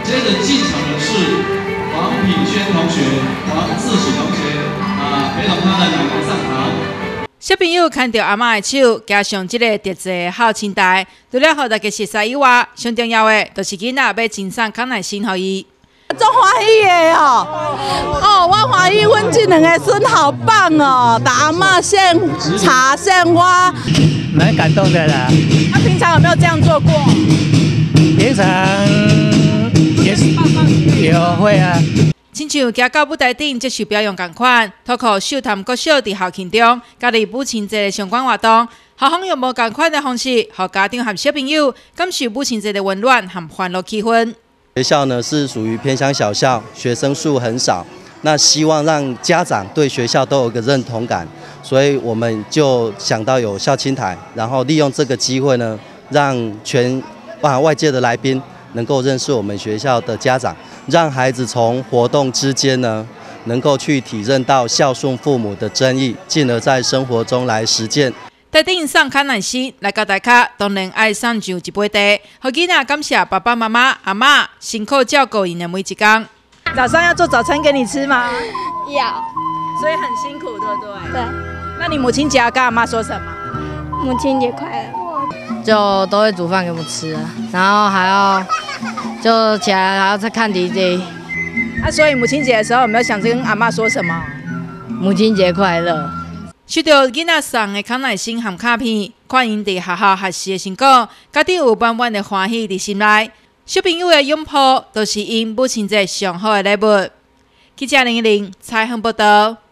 接着进场的是黄品轩同学、黄志喜同学，陪同他的奶奶上堂。 小朋友看到阿嬷的手，加上这个特制的孝亲带，除了让大家熟悉以外，上重要的就是囡仔要赠送康乃馨给伊。 足欢喜的哦！我欢喜，阮这两个孙好棒哦！打阿嬷献茶献花， 蛮感动的啦。 他平常有没有这样做过？ 平常也是有会啊。 亲像行到舞台顶接受表扬同款，透过秀谈国小伫校庆中，家己母亲节的相关活动，校方用无同款的方式，和家长和小朋友感受母亲节的温暖和欢乐气氛。 学校呢是属于偏乡小校，学生数很少，那希望让家长对学校都有个认同感，所以我们就想到有校庆台，然后利用这个机会呢，让外界的来宾能够认识我们学校的家长，让孩子从活动之间呢，能够去体认到孝顺父母的真义，进而在生活中来实践。 台顶送康乃馨来到大家，当然爱送上一杯茶，互囡仔感谢爸爸妈妈、阿嬷辛苦照顾因的每一天。 早上要做早餐给你吃吗？ 要， 所以很辛苦，对不对？ 对。 那你母亲节要跟阿嬷说什么？ 母亲节快乐。 就都会煮饭给我们吃啊，然后还要就起来还要再看 DJ。 所以母亲节的时候有没有想跟阿嬷说什么？ 母亲节快乐。 收到囡仔送的康乃馨和卡片，看因伫学校学习的成果，家长有满满的欢喜伫心内。小朋友的拥抱，都是因母亲节上好的礼物。记者010采访报道。